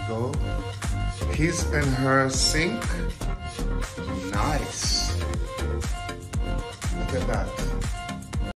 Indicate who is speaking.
Speaker 1: go. His and her sink. Nice. Look at that.